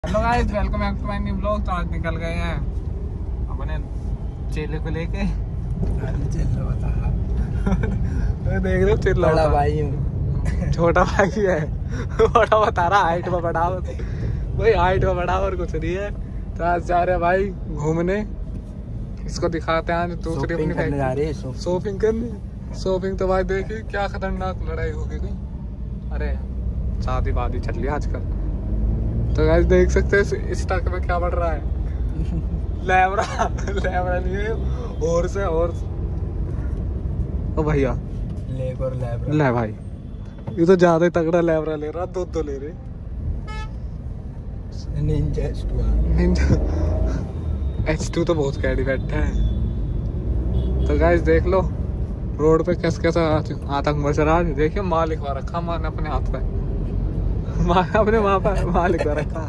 Hello guys, welcome back to my new blog. तो आज निकल गए हैं अपने चेले को लेके। देख रहे हो चेला, बड़ा भाई हूँ, छोटा भाई है। बड़ा बता रहा, हाइट में बड़ा भाई, हाइट में बड़ा और कुछ नहीं है। तो आज जा रहे हैं भाई घूमने, इसको दिखाते हैं। आज दूसरी अपनी करने जा रहे हैं, शॉपिंग करने। शॉपिंग तो भाई देखिए क्या खतरनाक लड़ाई होगी कोई। अरे शादी वादी चल रही है आजकल। तो गाइस देख सकते हैं इस ट्रक में क्या बढ़ रहा है। लैबरा नहीं है, और से और। ओ भैया लेबर लैबरा ले भाई, ये तो ज्यादा ही तगड़ा लैबरा ले रहा, दो ले रहे। निंजा H2 तो बहुत कैडी बैठा है। तो गाइस देख लो रोड पे कैसा आतंक मच रहा है। देखिए माल लिखवा रखा माँ ने अपने हाथ पे, अपने वहां पर माल लिखवा रखा।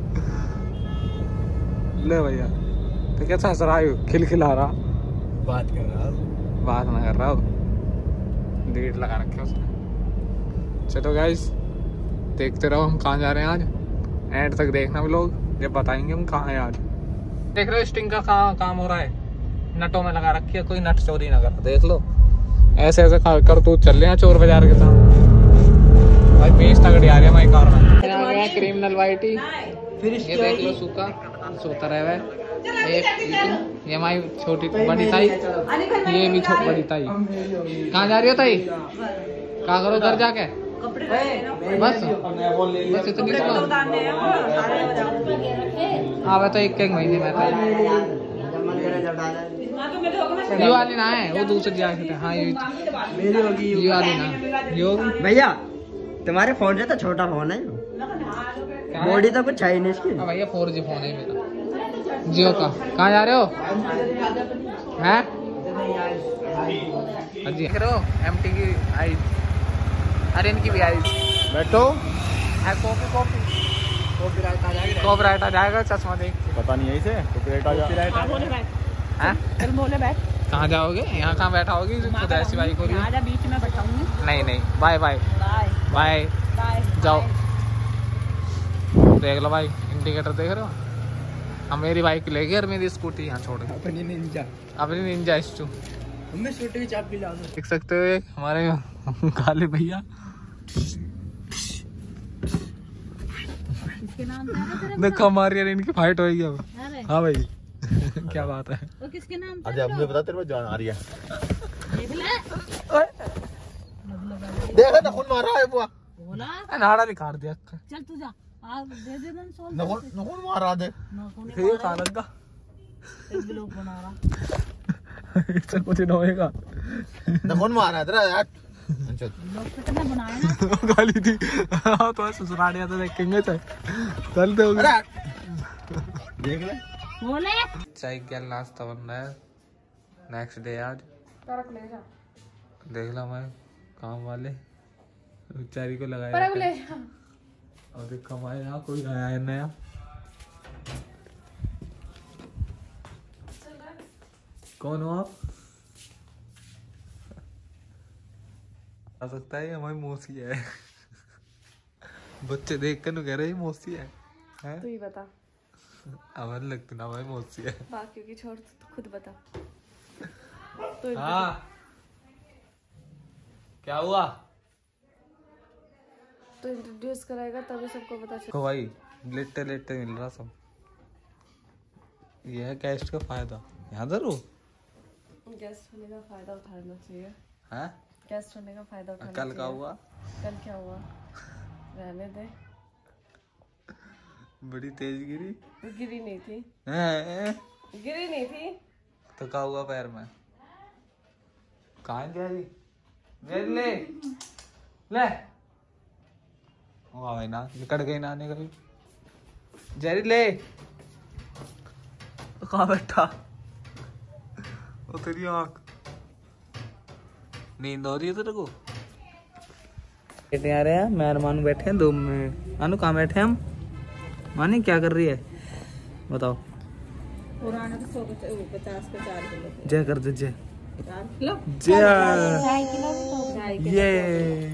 ले भैया तो कैसा हंस रहा है, खिलखिला रहा, बात कर रहा बात ना कर रहा हो, डेट लगा रखे उसने। चलो गाइस देखते रहो हम कहाँ जा रहे हैं आज, एंड तक देखना भी लोग, जब बताएंगे हम कहाँ हैं आज। देख रहे हो स्टिंग का काम हो रहा है, नटों में लगा रखी है, कोई नट चोरी ना कर। देख लो ऐसे कर तू चल रहे हैं चोर बाजार के साथ। भाई 20 तगड़ी आ रही है हमारी कार में। क्रिमिनल वाइटी, ये देख लो सूखा सोता रहा है। ये हमारी छोटी बड़ी ताई, ये भी बड़ी ताई। कहाँ जा रही हो ताई? क्या करो घर जाके? बस इतनी हाँ तो एक महीने में ये वाली ना है, वो दूसरी जाके। हाँ ये वाली ना, ये भैया तुम्हारे फोन से तो छोटा फोन है, बॉडी तो कुछ है नहीं इसकी। भैया 4G फोन है मेरा, जियो का। कहाँ जा रहे हो? हैं जी MT की आइज, अरे इनकी भी आइज। बैठो है, कॉपीराइट आ जाएगा चश्मा देख। पता नहीं है इसे कॉपीराइट आ जाएगा। कहाँ जाओगे? यहाँ कहाँ बैठा होगी? खुद ऐसी बाइक हो रही है, बीच में बैठाऊंगी। नहीं बाय बाय बाय जाओ। देख लो भाई इंडिकेटर देख रहे हो, हम मेरी बाइक ले गए और मेरी स्कूटी यहाँ छोड़ गए। अपनी निंजा H2 देख सकते हो। एक हमारे काले भैया देखो हमारी यार इनकी फाइट होगी अब। हाँ भाई क्या बात है? वो किसके नाम से? अब मुझे बता, तेरे में जान आ रही है। देख खून मारा है बुआ, नाड़ा निकाल दिया। चल तू जा, दे दे नखून मारा दे। ये खा लगा ब्लॉग बना रहा, इससे कुछ नहीं होएगा। नखून मारा तेरा यार, ब्लॉग कितना बनाया ना। गाली थी तो ससुरालिया तो देखेंगे चलते हो। देख ले बोले चाय क्या नाश्ता बन रहा है, नेक्स्ट डे आज। देख ला मैं काम वाले बेचारी को लगाया और देख कमाए यहाँ कोई आया है नया। कौन हो आप? आ सकता है हमारी मौसी है। बच्चे देख कर कह रहे मौसी है, तू ही बता। अब लगती ना भाई मौसी है, बाकियों की छोड़ तो खुद बता। तो हाँ क्या हुआ? तो इंट्रोड्यूस कराएगा तभी सबको पता चलेगा। भाई लेटे मिल रहा सब। यह है गेस्ट का फायदा, यहाँ जरूर गेस्ट होने का फायदा उठाना चाहिए। हाँ गेस्ट होने का फायदा उठाना कल का हुआ? कल क्या हुआ? रहने दे। बड़ी तेज गिरी नहीं थी। गिरी नहीं थी तो क्या हुआ पैर में? कहाँ गया ले ले वाह भाई ना निकट गई नाने कभी। जेरी ले कहाँ बैठा? वो तेरी आँख नींद हो रही है तेरे को? आ रहे हैं मेहमान बैठे हैं 2 में। अनु कहाँ बैठे हम? मानी क्या कर रही है बताओ? पुराना तो 150 का 4 किलो। जय कर दे जय। 4 किलो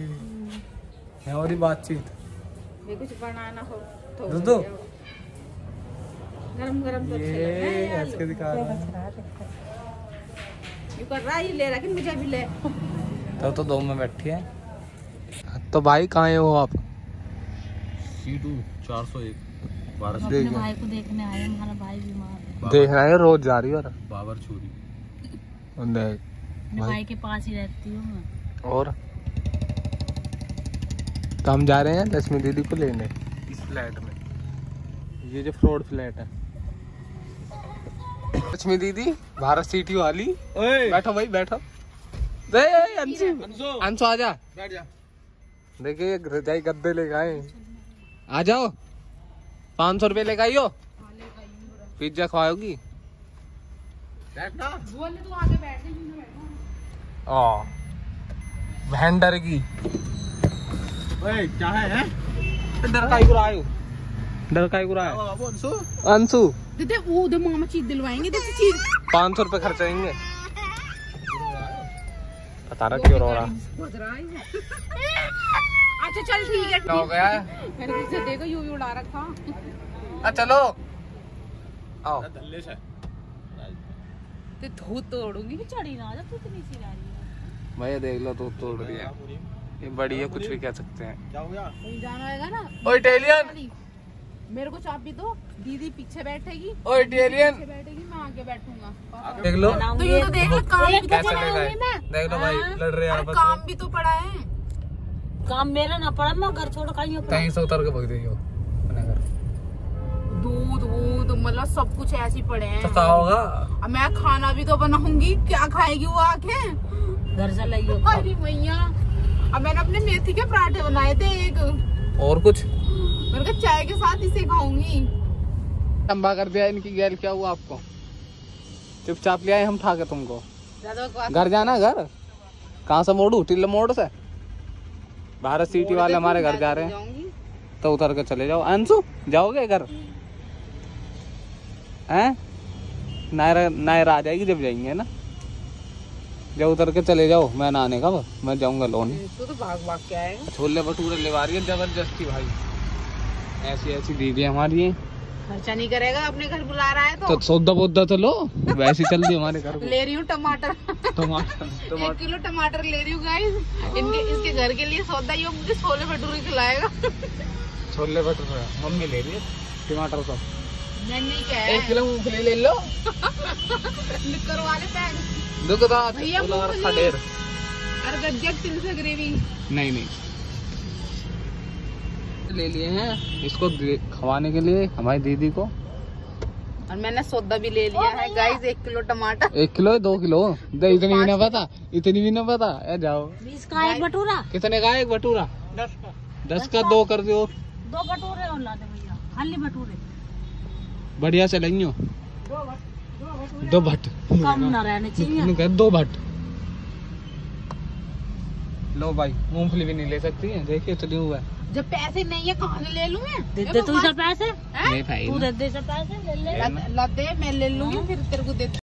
ये और बातचीत कुछ बनाना हो दो गरम गरम तो अच्छे लग रहे हैं यार। हंस के दिखा रहा है। ये कर रहा है, ये ले रहा है कि मुझे भी ले। तो दो में बैठी है। तो भाई कहाँ हो आप? C2 401 12 अपने भाई को देखने आए, हमारा भाई बीमार है। देख रहा है, रोज जा रही हो। बाबर चोरी। देख अपने भाई के पास ही रहती हूँ मैं। और तो हम जा रहे हैं लक्ष्मी दीदी को लेने इस फ्लैट में। ये जो फ्रॉड फ्लैट है। लक्ष्मी दीदी भारत सिटी वाली। बैठो भाई बैठो। अंशु आ जा। बैठ जा। देखिए रजाई गद्दे लेके आए। आ जाओ। 500 रुपये लेके आइयो। पिज्जा खवाओगी? बैठना। बोल तू आगे बैठ जा। वेंडर की ओए क्या है? डर का ही आयो। डर का ही है अब अंशु अंशु। दीदी वो उधर मामा चीज दिलवाएंगे, जैसे चीज 500 रुपये खर्चेंगे। बता रहा क्यों रो रहा। अच्छा चल ठीक है। क्या हो गया? मैंने तुझसे देखो यूं ही उड़ा रखा। चलो आओ। दल्ले से ते धूत तोड़ूंगी। चढ़ी ना जा, तू इतनी सी आ रही है। भैया देख लो तो तोड़ रही है। ये बड़ी है, कुछ भी कह सकते हैं। क्या हो गया? कहीं जाना होगा ना। Oh Italian. मेरे को चाबी दो। दीदी पीछे बैठेगी, ओ इटालियन। पीछे बैठेगी, मैं आगे बैठूंगा। देख लो तो ये तो देख लो, काम भी तो कैसे पड़ा ले गए। है मैं। देख लो भाई लड़ रहे हैं अरे आपस काम में। भी तो पड़ा है। काम मेरा ना पड़ा, मैं घर छोड़ कहीं कहीं से उतर के भग जाइयो अपने घर। दूध वूध मतलब सब कुछ ऐसे ही पड़े हैं। तो क्या होगा? अब मैं खाना भी तो बनाऊंगी, क्या खाएगी वो आके? घर से लाइयो। अरे भैया, अब मैंने अपने मेथी के पराठे बनाए थे एक। और कुछ मैंने कहा चाय के साथ इसे खाऊंगी। लंबा कर दिया इनकी गैल। क्या हुआ आपको? चुपचाप ले आए हम ठा के तुमको। घर जाना घर? कहाँ से मोड़ू? टिल्ल मोड़ से। भारत सिटी वाले हमारे घर जा रहे हैं, तो उतर के चले जाओ। अंशु जाओगे घर? हैं? नायरा आ जाएगी जब जाएंगे ना। जब उतर के चले जाओ। मैं ना आने का मैं जाऊंगा लोन। तू तो भाग भाग के आएगा। छोले भटूरे ले रही है जबरदस्ती भाई। ऐसी ऐसी दीदी हमारी है। खर्चा नहीं करेगा, अपने घर बुला रहा है तो सौदा बोदा तो लो। वैसे चल दी हमारे घर को। ले रही हूँ टमाटर। टमाटर 1 किलो टमाटर ले रही हूँ गाइस। इसके घर के लिए सौदा ही, मुझे छोले भटूरे खिलाएगा। छोले भटूरे मम्मी ले रही है। टमाटर सब मैंने क्या 1 किलो मूंगफली ले लो। करवा ले पैक। दुखदा भैया रखा ढेर। अरे गज्जक तिल से ग्रेवी। नहीं ले लिए हैं इसको खवाने के लिए हमारी दीदी को। और मैंने सौदा भी ले लिया है गाइस। 1 किलो टमाटर। 1 किलो 2 किलो इतनी भी ना पता। इतनी भी ना पता। जाओ। 20 का एक भटूरा। कितने का एक भटूरा? 10 का 2 कर दो। 2 भटूरे और ला दे भैया, खाली भटूरे। बढ़िया से लेंगे 2 भट। कम ना रहने चाहिए। 2 भट लो भाई। मूंगफली भी नहीं ले सकती है, देखिए चली हुआ है। जब पैसे नहीं है कहाँ से ले लूँ मैं? दे दे तू सब पैसे। नहीं भाई तू दे दे सब पैसे ले ले। ला दे, मैं ले लूंगी फिर तेरे को दे।